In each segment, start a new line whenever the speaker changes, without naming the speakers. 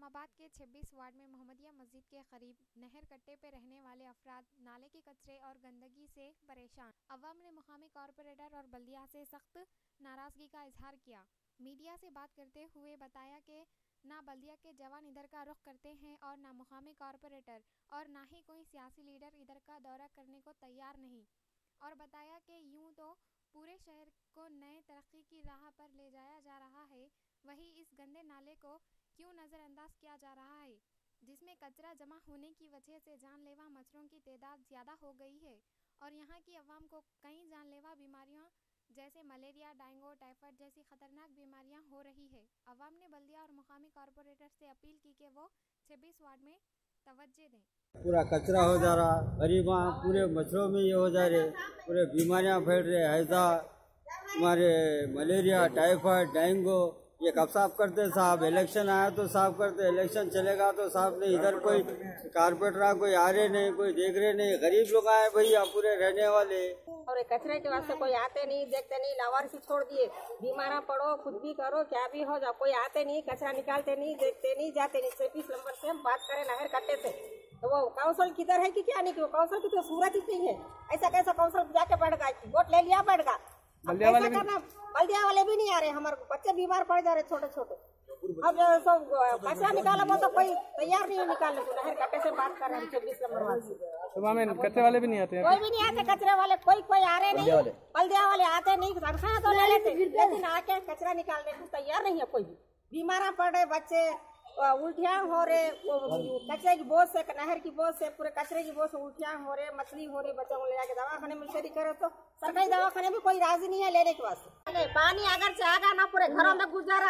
इस्लामाबाद के 26 वार्ड में मोहम्मदिया मस्जिद के करीब नहर कट्टे पे रहने वाले अफराद नाले के कचरे और गंदगी से परेशान। अवाम ने मुकामी कॉरपोरेटर और बल्दिया से सख्त नाराजगी का इजहार किया। मीडिया से बात करते हुए बताया कि ना बल्दिया के जवान इधर का रुख करते हैं और ना मुकामी कॉरपोरेटर और ना ही कोई सियासी लीडर इधर का दौरा करने को तैयार नहीं। और बताया कि यूं तो पूरे शहर को नए तरक्की की राह पर ले जाया जा रहा है, वहीं इस गंदे नाले को क्यों नज़रअंदाज किया जा रहा है, जिसमें कचरा जमा होने की वजह से जानलेवा मच्छरों की तादाद ज़्यादा हो गई है और यहाँ की आवाम को कई जानलेवा बीमारियाँ जैसे मलेरिया, डेंगू, टाइफाइड जैसी खतरनाक बीमारियाँ हो रही है। आवाम ने बल्दिया और मुकामी कॉरपोरेटर से अपील की कि वो 26 वार्ड में तवज्जो दें।
पूरा कचरा हो जा रहा, गरीब पूरे मच्छरों में ये हो जा रहे, पूरे बीमारियां फैल रहे, हैजा, हमारे मलेरिया, टाइफाइड, डेंगू। ये कब साफ करते साहब? इलेक्शन आया तो साफ करते, इलेक्शन चलेगा तो साफ नहीं। इधर कोई कारपेंटर कोई आ रहे नहीं, कोई देख रहे नहीं। गरीब लोग आए भैया, पूरे रहने वाले।
और कचरे के वास्ते कोई आते नहीं, देखते नहीं, लावारिसी छोड़ दिए। बीमारा पड़ो, कुछ भी करो, क्या भी हो जाओ, कोई आते नहीं, कचरा निकालते नहीं, देखते नहीं, जाते नहीं। 26 नंबर से हम बात करें नहर कट्टे से, तो वो काउंसिल किधर है कि क्या नहीं? वो काउंसिल की तो सूरत ही नहीं है। ऐसा कैसा काउंसिल जाके बैठ गया, वोट ले लिया, बैठ गया। बल्दिया वाले भी नहीं आ रहे, हमारे बच्चे बीमार पड़ जा रहे छोटे छोटे। अब सब कचरा निकाला वो तो कोई तैयार नहीं है निकालने को। नहर कट्टे से बात कर रहे हैं 26 नंबर वाले।
कचरे वाले भी नहीं आते हैं?
कोई भी नहीं आते कचरे वाले, कोई आ रहे नहीं। बल्दिया वाले आते नहीं, तनख्वाह तो ले लेते, लेकिन आके कचरा निकालने को तैयार नहीं है कोई भी। बीमार पड़ रहे बच्चे, उल्टियाँ हो रहे, कचरे की बोझ से, नहर की बोझ से, पूरे कचरे की बोझ से उल्टियाँ हो रहे, मछली हो रही। बच्चों को ले जाके दवाखाने में शरीक करो तो सरकारी दवाखाने में कोई राजी नहीं है लेने के वास्ते। पानी अगर से आगा ना पूरे घरों में घुस जा रहा,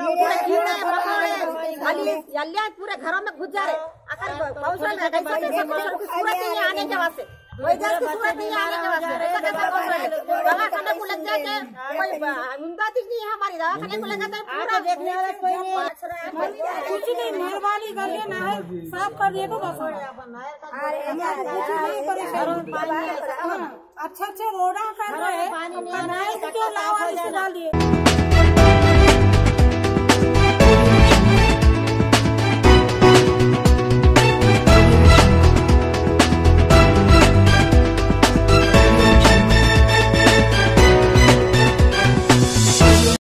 पूरे घरों में घुस जा रहे। अगर आने के वास्ते दवाखाने को लग जाके कोई इमदाद नहीं है हमारी। दवाखाने को लगा पूरा देखने वाला कोई कुछ नहीं, मेहरबानी करके नहर साफ कर दिए तो बस। अच्छे रोड़ा कर रहे हैं, पानी डाल दिए।